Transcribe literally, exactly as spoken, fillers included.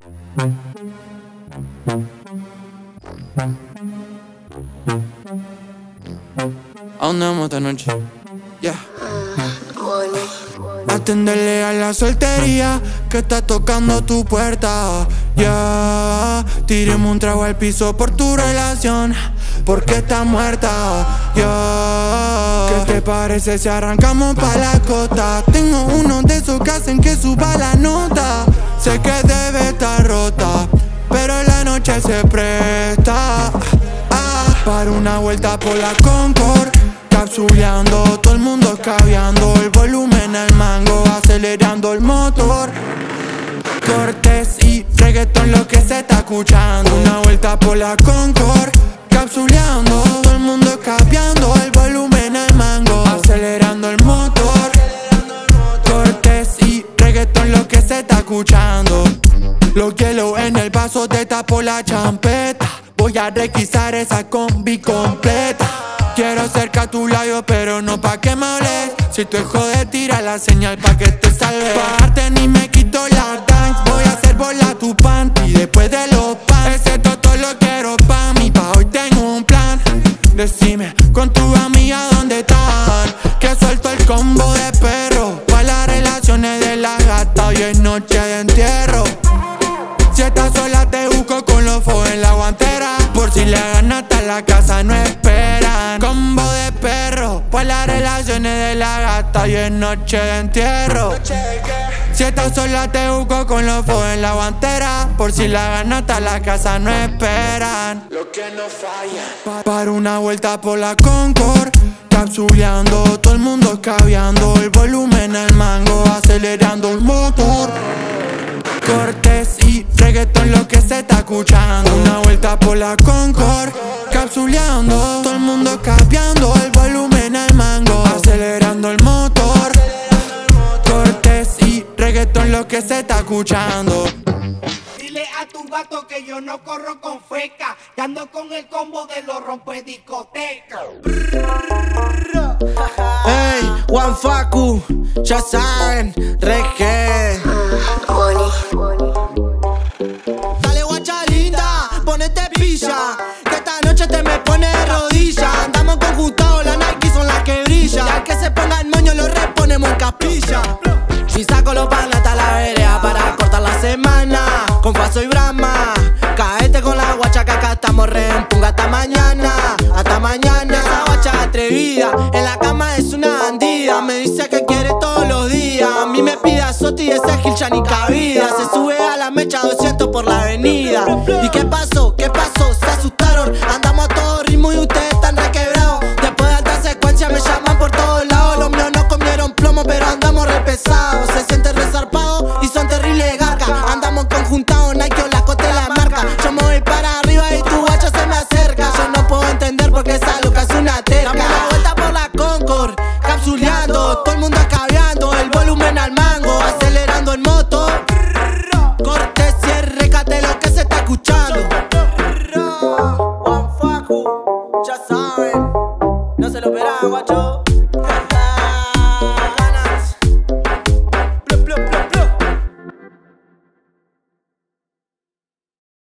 ¿A dónde vamos esta noche? Ya. Yeah. Atenderle a la soltería que está tocando tu puerta. Ya, yeah. Tiremos un trago al piso por tu relación, porque está muerta. Ya, yeah. ¿Qué te parece si arrancamos pa' la costa? Tengo uno de esos que hacen que suba la nota. Sé que debe estar rota, pero la noche se presta ah, para una vuelta por la Concor. Capsuleando, todo el mundo escabeando, el volumen al mango, acelerando el motor. Cortés y reggaetón lo que se está escuchando. Una vuelta por la Concor. Capsuleando, todo el mundo escabeando, el volumen al mango, acelerando el motor. Cortés y reggaetón lo que se está escuchando. Los hielos en el vaso te tapo la champeta. Voy a requisar esa combi completa. Quiero cerca a tu labio, pero no pa' que me hables. Si tu hijo de tira la señal pa' que te salve. Parte ni me quito la dance. Voy a hacer volar tu panty después de los pan. Ese toto lo quiero pa' mí, pa' hoy tengo un plan. Decime con tu amiga dónde están, que suelto el combo de perro pa' las relaciones de la gata. Hoy es noche de entierro. Si estás sola te busco con los fos en la guantera. Por si le ganas hasta la casa no esperan. Combo de perro, pues las relaciones de la gata. Y es noche de entierro. Si estás sola te busco con los fos en la guantera. Por si la ganas hasta la casa no esperan. Lo que no falla. Para una vuelta por la Concor. Capsuleando, todo el mundo escabeando, el volumen al mango, acelerando el motor. Cortés y reggaetón lo que se está escuchando. Una vuelta por la Concor. Capsuleando, todo el mundo escapeando, el volumen al mango, acelerando el motor. Cortés y reggaetón lo que se está escuchando. Dile a tu gato que yo no corro con feca, que ando con el combo de los rompe discoteca. Ey, Juan, Faku, ya saben, reggae. Dale guacha linda, ponete pilla, que esta noche te me pone de rodilla. Andamos conjuntados, las Nike son las que brillan. Y al que se ponga el moño lo reponemos en capilla. Y saco los panas hasta la vereda para cortar la semana. Con Faso y Brahma, caete con la guacha que acá estamos re en punga hasta mañana. Hasta mañana, esa guacha atrevida, en la cama es una bandida. Me dice que quiere todos los días, a mí me pide azote y ese gil ya ni cabida. Se sube a la mecha doscientos por la avenida. ¿Y qué pasó? ¿Qué pasó? Se asustaron, andamos a todo ritmo y ustedes están requebrados. Después de alta secuencia me llaman por todos lados. Los míos no comieron plomo pero andamos re pesados. Se sienten resarpados y son terribles garcas. Andamos conjuntados, Nike o la cote la marca. Yo me voy para arriba y tu guacha se me acerca. Yo no puedo entender por qué esa loca es una terca. Dame la vuelta por la Concor, capsuleando, todo el mundo escabeando, el volumen al mango, acelerando el moto. Cortés y recate lo que se está escuchando. Juan, Faku, ya saben, no se lo verán, guacho.